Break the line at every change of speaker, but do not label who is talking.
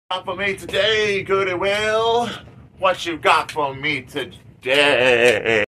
Got for me today, Goodwill? What you got for me today?